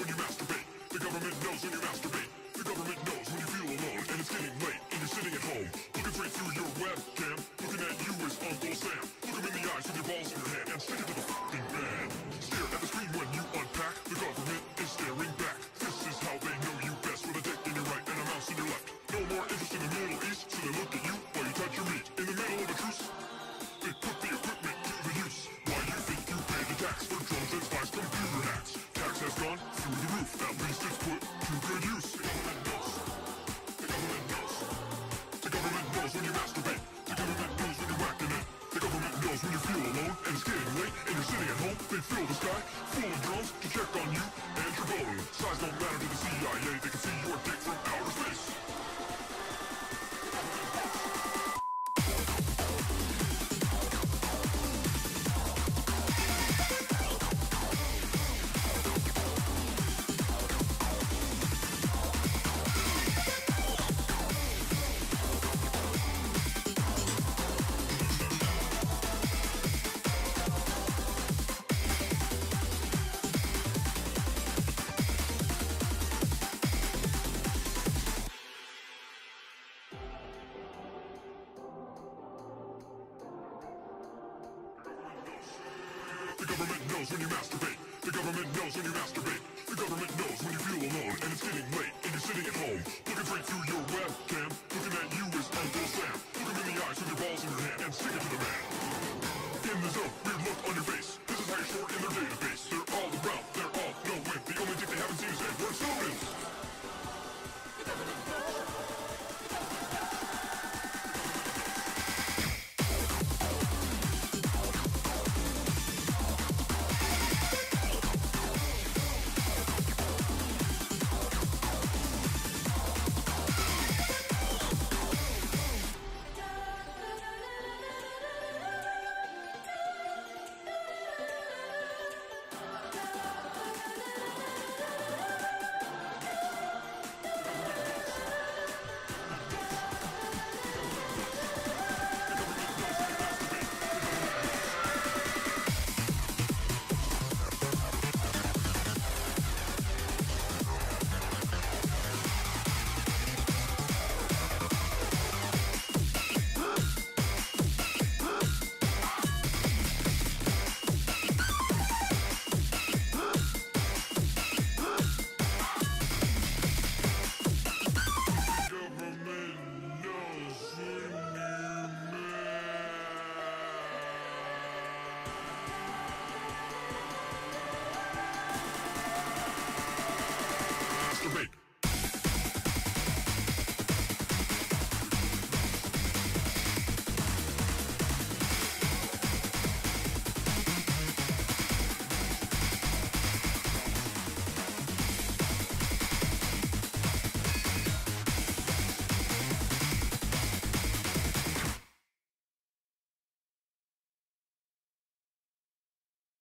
when you masturbate. The government knows when you masturbate. The government knows when you feel alone and it's getting late and you're sitting at home, looking straight through your webcam. Looking at you is Uncle Sam. Look him in the eyes with your balls in your hand and stick it to the fucking man. Stare at the screen when you unpack. The government is staring back. This is how they know you best, with a dick in your right and a mouse in your left. No more interest in the Middle East, so they look at you while you touch your meat. In the middle of a truce, they put the equipment to the use. Why you think you pay the tax for drones and spies, computer hacks? Tax has gone through the roof, at least it's put to good use. The government knows. The government knows. The government knows when you masturbate. The government knows when you're whacking it. The government knows when you feel alone and it's getting late and you're sitting at home. They fill the sky full of drones to check on you and your bone. Size don't matter to the CIA, they can see your dick from outer space. The government knows when you masturbate. The government knows when you masturbate. The government knows when you feel alone and it's getting late and you're sitting at home, looking for